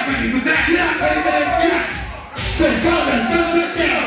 ready for that. Yeah, baby, yeah. Let's go, let's go, let's go.